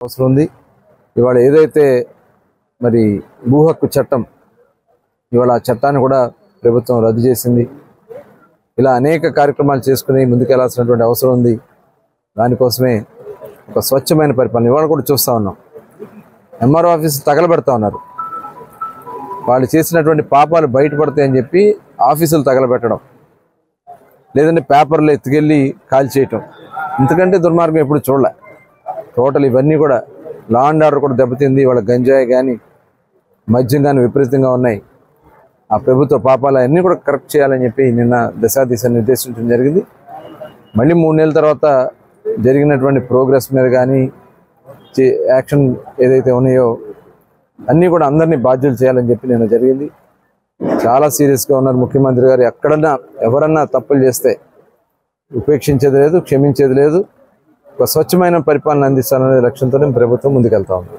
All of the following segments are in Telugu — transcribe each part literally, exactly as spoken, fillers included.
అవసరం ఉంది. ఇవాళ ఏదైతే మరి భూ హక్కు చట్టం ఇవాళ ఆ చట్టాన్ని కూడా ప్రభుత్వం రద్దు చేసింది. ఇలా అనేక కార్యక్రమాలు చేసుకుని ముందుకెళ్లాల్సినటువంటి అవసరం ఉంది. దానికోసమే ఒక స్వచ్ఛమైన పరిపాలన ఇవాళ కూడా చూస్తూ ఉన్నాం. ఎంఆర్ఓ ఆఫీస్ తగలబెడతా ఉన్నారు. వాళ్ళు చేసినటువంటి పాపాలు బయటపడతాయని చెప్పి ఆఫీసులు తగలబెట్టడం, లేదంటే పేపర్లు ఎత్తుకెళ్ళి కాల్ చేయటం, ఇంతకంటే దుర్మార్గం ఎప్పుడు చూడలే. టోటల్ ఇవన్నీ కూడా లా అండ్ ఆర్డర్ కూడా దెబ్బతింది. వాళ్ళ గంజాయి కానీ మద్యం కానీ విపరీతంగా ఉన్నాయి. ఆ ప్రభుత్వ పాపాలు అన్నీ కూడా కరెక్ట్ చేయాలని చెప్పి నిన్న దశా దిశ నిర్దేశించడం జరిగింది. మళ్ళీ మూడు నెలల తర్వాత జరిగినటువంటి ప్రోగ్రెస్ మీద కానీ యాక్షన్ ఏదైతే ఉన్నాయో అన్నీ కూడా అందరినీ బాధ్యులు చేయాలని చెప్పి నిన్న జరిగింది. చాలా సీరియస్గా ఉన్నారు ముఖ్యమంత్రి గారు. ఎక్కడన్నా ఎవరన్నా తప్పులు చేస్తే ఉపేక్షించేది లేదు, క్షమించేది లేదు. ఒక స్వచ్ఛమైన పరిపాలన అందిస్తాననే లక్ష్యంతో ప్రభుత్వం ముందుకెళ్తా ఉంది.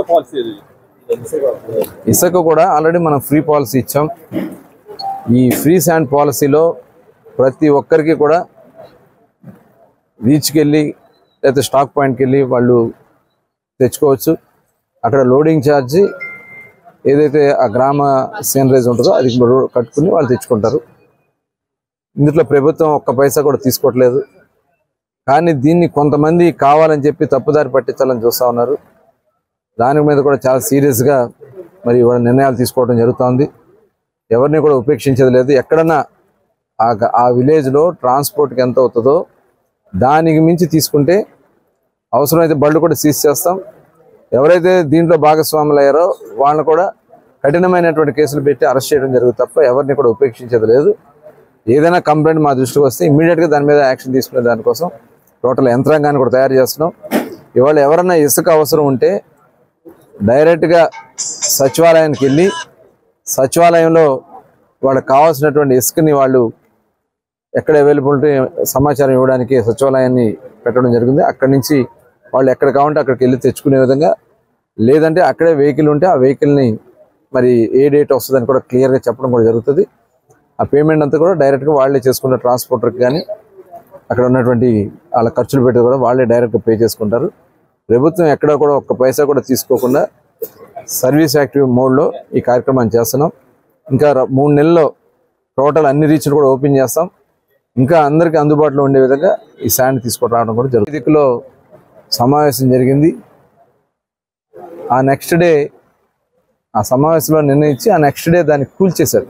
ఇసుక కూడా ఆల్రెడీ మనం ఫ్రీ పాలసీ ఇచ్చాం. ఈ ఫ్రీ శాండ్ పాలసీలో ప్రతి ఒక్కరికి కూడా బీచ్కి వెళ్ళి లేకపోతే స్టాక్ పాయింట్కి వెళ్ళి వాళ్ళు తెచ్చుకోవచ్చు. అక్కడ లోడింగ్ ఛార్జీ ఏదైతే ఆ గ్రామ సీనరేజ్ ఉంటుందో అది కట్టుకుని వాళ్ళు తెచ్చుకుంటారు. ఇందులో ప్రభుత్వం ఒక్క పైసా కూడా తీసుకోవట్లేదు. కానీ దీన్ని కొంతమంది కావాలని చెప్పి తప్పుదారి పట్టించాలని చూస్తూ ఉన్నారు. దాని మీద కూడా చాలా సీరియస్గా మరి ఇవాళ నిర్ణయాలు తీసుకోవడం జరుగుతుంది. ఎవరిని కూడా ఉపేక్షించేది లేదు. ఎక్కడన్నా ఆ విలేజ్లో ట్రాన్స్పోర్ట్కి ఎంత అవుతుందో దానికి మించి తీసుకుంటే అవసరమైతే బళ్ళు కూడా సీజ్ చేస్తాం. ఎవరైతే దీంట్లో భాగస్వాములు అయ్యారో వాళ్ళని కూడా కఠినమైనటువంటి కేసులు పెట్టి అరెస్ట్ చేయడం జరుగుతుంది తప్ప ఎవరిని కూడా ఉపేక్షించేది లేదు. ఏదైనా కంప్లైంట్ మా దృష్టికి వస్తే ఇమ్మీడియట్గా దాని మీద యాక్షన్ తీసుకునే దానికోసం టోటల్ యంత్రాంగాన్ని కూడా తయారు చేస్తున్నాం. ఇవాళ ఎవరన్నా ఇసుక అవసరం ఉంటే డైరెక్ట్గా సచివాలయానికి వెళ్ళి సచివాలయంలో వాళ్ళకి కావాల్సినటువంటి ఇసుకని వాళ్ళు ఎక్కడ అవైలబిలిటీ సమాచారం ఇవ్వడానికి సచివాలయాన్ని పెట్టడం జరిగింది. అక్కడి నుంచి వాళ్ళు ఎక్కడ కావాలంటే అక్కడికి వెళ్ళి తెచ్చుకునే విధంగా, లేదంటే అక్కడే వెహికల్ ఉంటే ఆ వెహికల్ని మరి ఏ డేట్ వస్తుందని కూడా క్లియర్గా చెప్పడం కూడా జరుగుతుంది. ఆ పేమెంట్ అంతా కూడా డైరెక్ట్గా వాళ్ళే చేసుకుంటారు. ట్రాన్స్పోర్టర్కి కానీ అక్కడ ఉన్నటువంటి వాళ్ళ ఖర్చులు పెట్టి కూడా వాళ్ళే డైరెక్ట్గా పే చేసుకుంటారు. ప్రభుత్వం ఎక్కడ కూడా ఒక్క పైసా కూడా తీసుకోకుండా సర్వీస్ యాక్టివ్ మోడ్లో ఈ కార్యక్రమాన్ని చేస్తున్నాం. ఇంకా మూడు నెలల్లో టోటల్ అన్ని రీచ్లు కూడా ఓపెన్ చేస్తాం. ఇంకా అందరికీ అందుబాటులో ఉండే విధంగా ఈ శాండ్ తీసుకొని రావడం కూడా జరుగుతుంది. దిక్కులో సమావేశం జరిగింది. ఆ నెక్స్ట్ డే ఆ సమావేశంలో నిర్ణయించి ఆ నెక్స్ట్ డే దాన్ని కూల్చేశారు.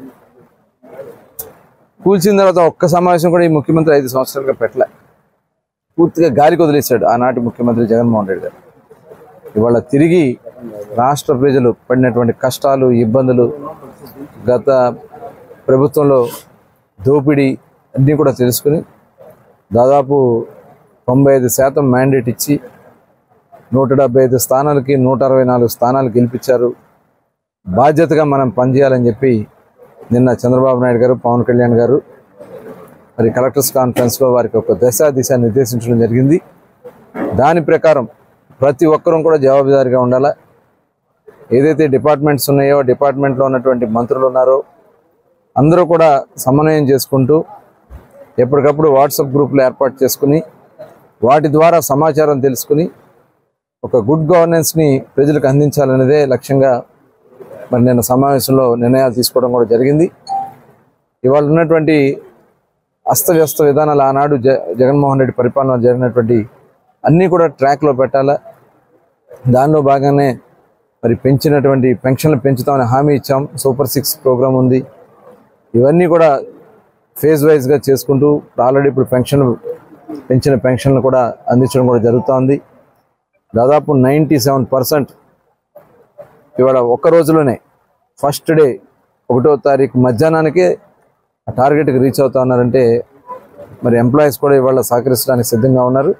కూల్చిన తర్వాత ఒక్క సమావేశం కూడా ఈ ముఖ్యమంత్రి ఐదు సంవత్సరాలుగా పెట్టలే. పూర్తిగా గాలికి వదిలేశాడు ఆనాటి ముఖ్యమంత్రి జగన్మోహన్ రెడ్డి గారు. ఇవాళ తిరిగి రాష్ట్ర ప్రజలు పడినటువంటి కష్టాలు, ఇబ్బందులు, గత ప్రభుత్వంలో దోపిడీ అన్నీ కూడా తెలుసుకుని దాదాపు తొంభై ఐదు శాతం మ్యాండేట్ ఇచ్చి నూట డెబ్బై ఐదు స్థానాలకి నూట అరవై నాలుగు స్థానాలు గెలిపించారు. బాధ్యతగా మనం పనిచేయాలని చెప్పి నిన్న చంద్రబాబు నాయుడు గారు, పవన్ కళ్యాణ్ గారు మరి కలెక్టర్స్ కాన్ఫరెన్స్లో వారికి ఒక దశా దిశ నిర్దేశించడం జరిగింది. దాని ప్రకారం ప్రతి ఒక్కరూ కూడా జవాబుదారీగా ఉండాలా. ఏదైతే డిపార్ట్మెంట్స్ ఉన్నాయో డిపార్ట్మెంట్లో ఉన్నటువంటి మంత్రులు ఉన్నారో అందరూ కూడా సమన్వయం చేసుకుంటూ ఎప్పటికప్పుడు వాట్సాప్ గ్రూపులు ఏర్పాటు చేసుకుని వాటి ద్వారా సమాచారం తెలుసుకుని ఒక గుడ్ గవర్నెన్స్ని ప్రజలకు అందించాలనేదే లక్ష్యంగా మరి నిన్న సమావేశంలో నిర్ణయాలు తీసుకోవడం కూడా జరిగింది. ఇవాళ ఉన్నటువంటి అస్తవ్యస్త విధానాలు ఆనాడు జ జగన్మోహన్ రెడ్డి పరిపాలన జరిగినటువంటి అన్నీ కూడా ట్రాక్లో పెట్టాలా. దానిలో భాగంగానే మరి పెంచినటువంటి పెన్షన్లు పెంచుతామని హామీ ఇచ్చాం. సూపర్ సిక్స్ ప్రోగ్రాం ఉంది. ఇవన్నీ కూడా ఫేజ్ వైజ్గా చేసుకుంటూ ఆల్రెడీ ఇప్పుడు పెన్షన్లు పెంచిన పెన్షన్లు కూడా అందించడం కూడా జరుగుతోంది. దాదాపు నైంటీ సెవెన్ పర్సెంట్ ఇవాళ ఒక్క రోజులోనే ఫస్ట్ డే ఒకటో తారీఖు మధ్యాహ్నానికే ఆ టార్గెట్కి రీచ్ అవుతా ఉన్నారంటే మరి ఎంప్లాయీస్ కూడా ఇవాళ సహకరించడానికి సిద్ధంగా ఉన్నారు.